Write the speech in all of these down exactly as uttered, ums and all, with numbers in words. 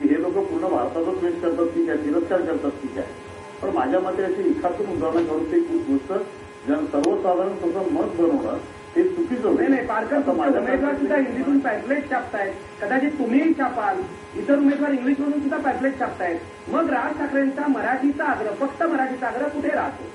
की हे लोक पूर्ण भारतातच द्वेष करतात की काय, तिरस्कार करतात की काय. पण माझ्या मते अशी एखादून उदाहरण करून ते गोष्ट जन सर्वसाधारण तसं मत बनवणं हे चुकीचं नाही. नाही पारकर उमेदवार सुद्धा हिंदीतून पॅम्पलेट छापतायत, कदाचित तुम्हीही छापाल, इतर उमेदवार इंग्लिशमधून सुद्धा पॅम्पलेट छापतायत. मग राज ठाकरेंचा मराठीचा आग्रह, फक्त मराठीचा आग्रह कुठे राहतो?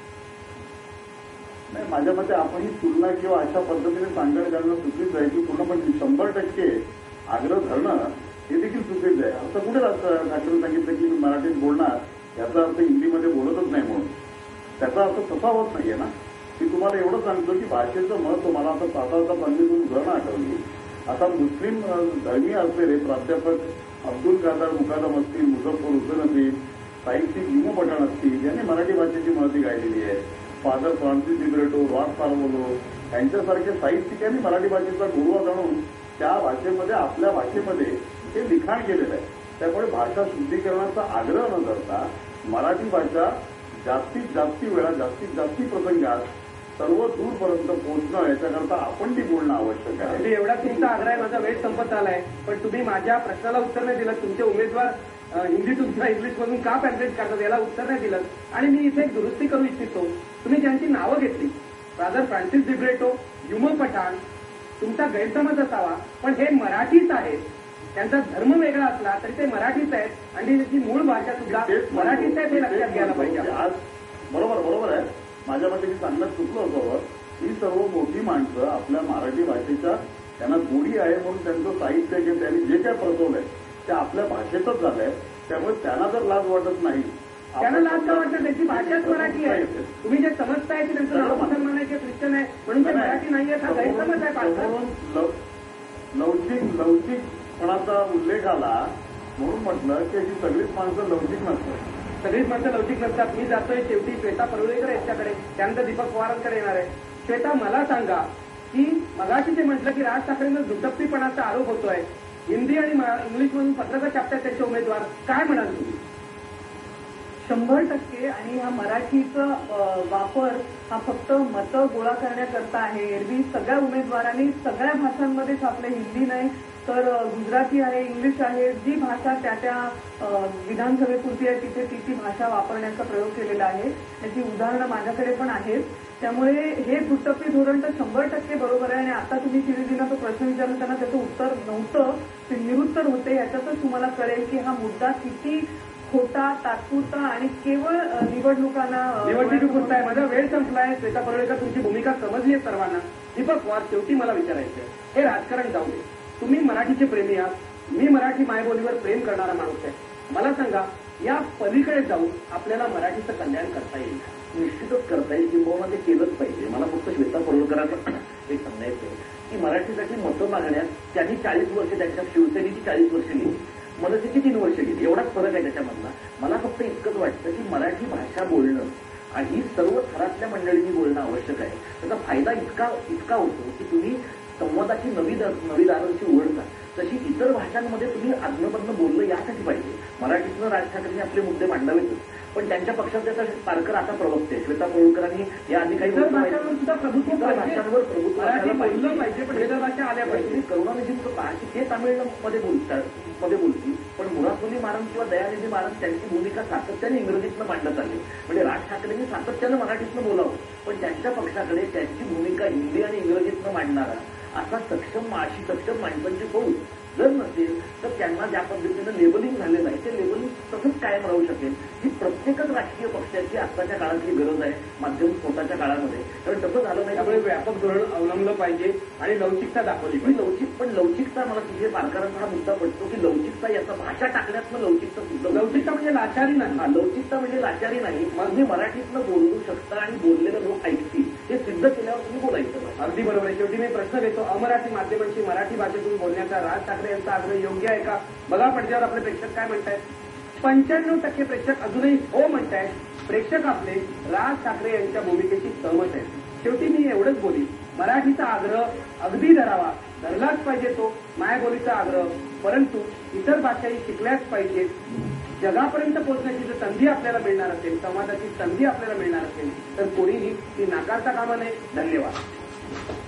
नाही, माझ्या मते आपण ही तुलना किंवा अशा पद्धतीने सांगणं करणं चुकीचं आहे की पूर्णपणे शंभर टक्के आग्रह धरणं हे देखील चुकीचं आहे. असं कुठे असतं ठाकरे सांगितलं की मी मराठीत बोलणार याचा अर्थ हिंदीमध्ये बोलतच नाही म्हणून. त्याचा अर्थ तसा होत नाहीये ना. मी तुम्हाला एवढं सांगतो की भाषेचं महत्व, मला आता साधारणतः चांगली तुम्ही उदाहरणं आठवली. आता मुस्लिम धर्मीय असलेले प्राध्यापक अब्दुल कादर मुकादम असतील, मुझफ्फर हुसेन असतील, साहित्यिक इमो पठाण असतील, यांनी मराठी भाषेची महती गायलेली आहे. फादर फ्रान्सिस दिब्रेटो, रॉस पार्वोलो यांच्यासारख्या साहित्यिकांनी मराठी भाषेचा गोडवा जाणून त्या भाषेमध्ये, आपल्या भाषेमध्ये हे लिखाण केलेलं आहे. त्यामुळे भाषा शुद्धीकरणाचा आग्रह न करता मराठी भाषा जास्तीत जास्त वेळा, जास्तीत जास्त प्रसंगात सर्व दूरपर्यंत पोहोचणं, याच्याकरता आपण ती बोलणं आवश्यक आहे. एवढा तुमचा आग्रह आहे, माझा वेळ संपत आलाय, पण तुम्ही माझ्या प्रश्नाला उत्तर नाही दिलं. तुमचे उमेदवार हिंदीतून किंवा इंग्लिशमधून का पॅम्पलेट काढतात याला उत्तर नाही दिलं. आणि मी इथे एक दुरुस्ती करू इच्छितो. तुम्ही ज्यांची नावं घेतली, फादर फ्रान्सिस दिब्रेटो, युमो पठाण, तुमचा गैरसमज असावा, पण हे मराठीच आहेत. त्यांचा धर्म वेगळा असला तरी ते मराठीच आहेत आणि त्याची मूळ भाषा सुद्धा मराठीच आहे, हे लक्षात घ्यायला पाहिजे. आज बरोबर बरोबर आहे. माझ्या मते मी सांगण्यात चुकलो असावं. ही सर्व मोठी माणसं आपल्या मराठी भाषेच्या, त्यांना गोडी आहे म्हणून त्यांचं साहित्य किंवा त्यांनी जे काय प्रसवलंय ते आपल्या भाषेतच झालंय. त्यामुळे त्यांना जर लाज वाटत नाही, त्यांना लाज का वाटत? त्याची भाषाच मराठी आहे. तुम्ही जे समजताय की त्यांचं नाव मुसलमान आहे की ख्रिश्चन आहे म्हणून ते मराठी नाही आहे, हा गैरसमज आहे. लवचिक लवचिकपणाचा उल्लेख आला म्हणून म्हटलं की ही सगळीच माणसं लवचिक नसतात. सगळीच माणसं लवचिक नसतात. मी जातोय शेवटी श्वेता परुळेकर यांच्याकडे, त्यानंतर दीपक पवारांकडे येणार आहे. श्वेता, मला सांगा की मगाशी जे म्हटलं की राज ठाकरेंवर दुटप्पीपणाचा आरोप होतोय, हिंदी आणि इंग्लिशमधून पत्रकार छापतात त्यांचे उमेदवार, काय म्हणाल तुम्ही? शंभर टक्के. आणि हा मराठीचा वापर हा फक्त मतं गोळा करण्याकरता आहे. एरवी सगळ्या उमेदवारांनी सगळ्या भाषांमध्ये छापले, हिंदी नाही तर गुजराती आहे, इंग्लिश आहे, जी भाषा त्या त्या विधानसभेपुरती आहे तिथे ती ती भाषा वापरण्याचा प्रयोग केलेला आहे. याची उदाहरणं माझ्याकडे पण आहेत. त्यामुळे हे दुटप्पी धोरण तर शंभर टक्के बरोबर आहे. आणि आता तुम्ही शिरीजींना तो प्रश्न विचारला, त्यांना त्याचं उत्तर नव्हतं, ते निरुत्तर होते. याच्यातच तुम्हाला कळेल की हा मुद्दा किती खोटा, तात्पुरता आणि केवळ निवडणुकांना निवडणुकी पुरता आहे. माझा वेळ संपलाय. श्वेता परुळेकर, तुमची भूमिका समजली आहे सर्वांना. दीपक पवार, शेवटी मला विचारायचं, हे राजकारण जाऊ दे, तुम्ही मराठीचे प्रेमी आहात, मी मराठी मायबोलीवर प्रेम करणारा माणूस आहे. मला सांगा, या पलीकडे जाऊन आपल्याला मराठीचं कल्याण करता येईल? निश्चितच करता येईल, किंवा ते केलंच पाहिजे. मला फक्त श्वेता परुळकरांना एक सांगायचं की मराठीसाठी मतं मागण्यात त्यांनी चाळीस वर्ष, त्यांच्या शिवसेनेची चाळीस वर्ष गेली, मनसेची तीन वर्ष गेली, एवढाच फरक आहे त्याच्यामधला. मला फक्त इतकंच वाटतं की मराठी भाषा बोलणं आणि सर्व थरातल्या मंडळींनी बोलणं आवश्यक आहे. त्याचा फायदा इतका इतका होतो की तुम्ही संवादाची नवी नवी दारांची उघडता. तशी इतर भाषांमध्ये तुम्ही आज्ञापन्न बोललं यासाठी पाहिजे. मराठीतनं राज ठाकरेंनी आपले मुद्दे मांडावेतच, पण त्यांच्या पक्षात त्याचा पारकर आता प्रवक्ते श्वेता परुळकरांनी या आधी काही भाषांवर सुद्धा प्रभुत्व भाषांवर प्रभुत्व बोललं पाहिजे, पण इतर भाषा आल्या पाहिजे. करुणानिधींचं पहा की ते तामिळमध्ये बोलतात मध्ये बोलतील, पण मुरासोली महाराज किंवा दयानिधी महाराज त्यांची भूमिका सातत्याने इंग्रजीतनं मांडत आली. म्हणजे राज ठाकरेंनी सातत्यानं मराठीतनं बोलावं, पण त्यांच्या पक्षाकडे त्यांची भूमिका हिंदी आणि इंग्रजीतनं मांडणारा असा सक्षम, अशी सक्षम माणसांची फौज जर नसेल तर त्यांना ज्या पद्धतीनं लेबलिंग झालेलं आहे ते लेबलिंग तसंच कायम राहू शकेल. ही प्रत्येकच राजकीय पक्षाची आत्ताच्या काळातली गरज आहे माध्यम स्फोटाच्या काळामध्ये. कारण तसं झालं नाही, त्यामुळे व्यापक धोरण अवलंबलं पाहिजे आणि लवचिकता दाखवली पाहिजे. लवचिक पण लवचिकता मला तिथे पारकरांचा हा मुद्दा पडतो की लवचिकता याचा भाषा टाकण्यातनं लवचिकता सुद्धा. लवचिकता म्हणजे लाचारी नाही. हा, लवचिकता म्हणजे लाचारी नाही. तुम्ही मराठीतनं बोलू शकता आणि बोललेलं लोक ऐकतील हे सिद्ध केल्यावर तुम्ही बोलायचं. अगदी बरोबर आहे. शेवटी मी प्रश्न घेतो, अमराठी माध्यमांशी मराठी भाषेतून बोलण्याचा राज ठाकरे यांचा आग्रह योग्य आहे का? बघा पडद्यावर आपले प्रेक्षक काय म्हणतायत. पंच्याण्णव टक्के प्रेक्षक अजूनही हो म्हणतायत. प्रेक्षक आपले राज ठाकरे यांच्या भूमिकेशी सहमत आहेत. शेवटी मी एवढंच बोली, मराठीचा आग्रह अगदी धरावा, धरलाच पाहिजे तो मायबोलीचा आग्रह, परंतु इतर भाषाही शिकल्याच पाहिजे. जगापर्यंत पोहोचण्याची जर संधी आपल्याला मिळणार असेल, संवादाची संधी आपल्याला मिळणार असेल तर कोणीही ती नाकारता कामा नये. धन्यवाद.